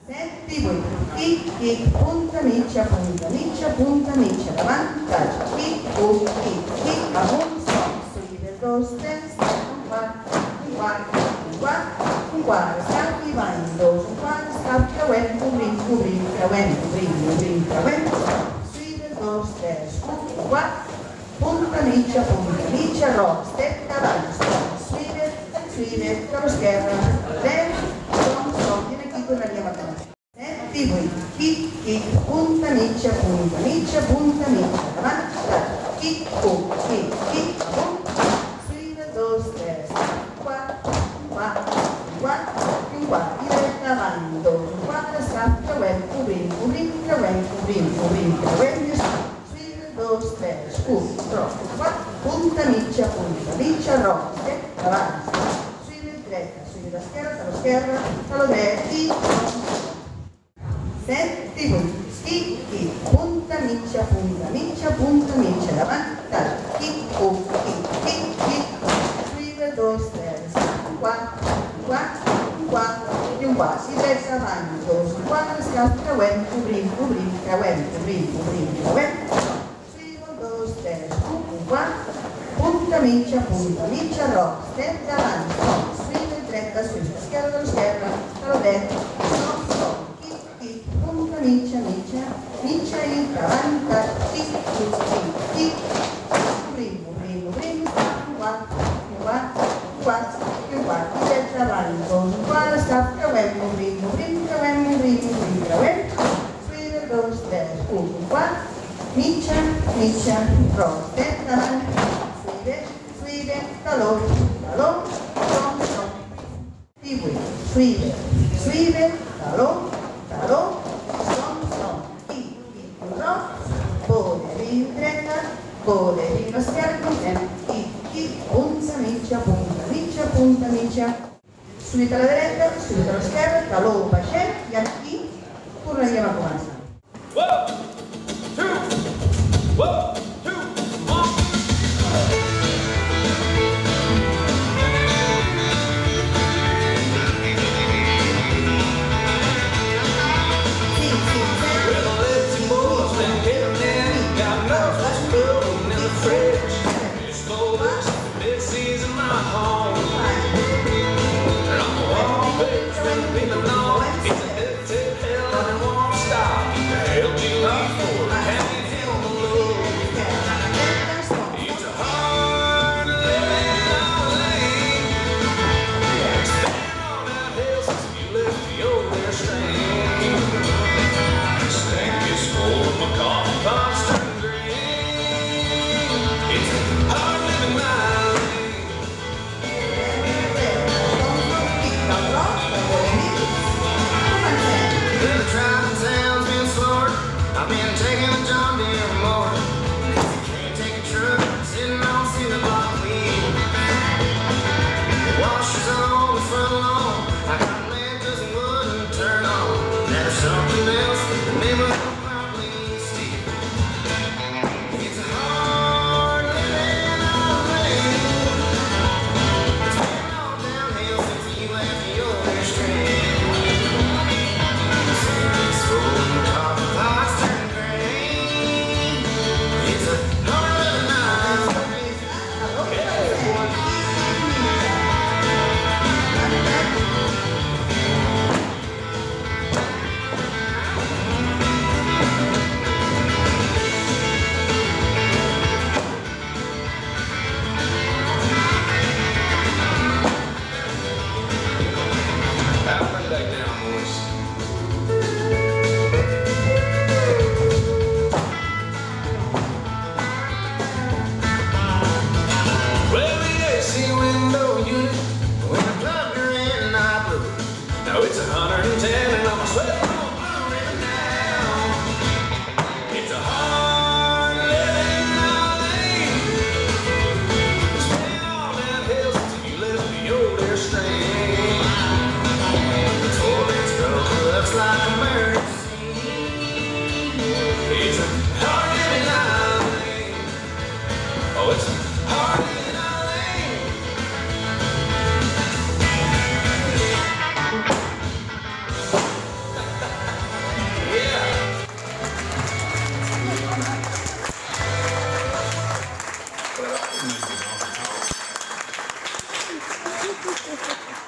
Senti voi, kick, kick, punta, miccia, davanti, kick, kick, a un stop, sweep, dos, step, un quarto, scappi, vai, dos, un quarto, scappi, crawent, crawent, sweep, dos, step, un quarto, punta, miccia, rock, step, davanti, stop, sweep, con lo schermo, stop, viene qui con la mia mattina. Senti voi, kick, punta, miccia, davanti, kick, sweep, dos, step, un quarto, diretta avanti, un quarto, scappi, crawent, sweep, dos, step, punta, miccia, rock, step, davanti, sweep, diretta, sweep da scherma, dallo dretti, senti voi, kick, punta, miccia, davanti, kick, sweep, dos, step, un quarto, si destra avanti, dos, un quarto, scappi, crawent, sweep, dos, step, un quarto, punta, miccia, rock, step, davanti, sweep, diretta, sweep, scherma, dallo dretti, kick, punta, miccia, in davanti, kick, primo, un quarto, diretta avanti, un quarto, scappi, crawent, sweep, dos, step, un quarto, miccia, rock, step, davanti, sweep, talon, stop, sweep, talon, stop, kick, rock, bode, diretta, bode, lo schermo, kick, punta, miccia, subito alla diretta, subito allo schermo, talon, bacè, chi, pure la chiama comanda. Gràcies.